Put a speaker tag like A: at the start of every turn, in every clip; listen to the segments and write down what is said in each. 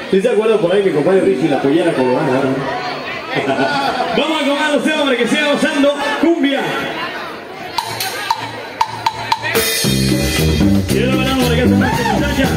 A: Si se acuerdan por ahí mi compadre Richie la pollera colorada, ¿no? Vamos a comer los temas para que siga gozando cumbia. Quiero ver para que esta noche, muchacha.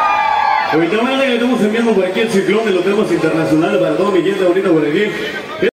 A: Ahorita que estamos enviando por aquí el ciclón de los temas internacionales para todo mi gente bonito por aquí.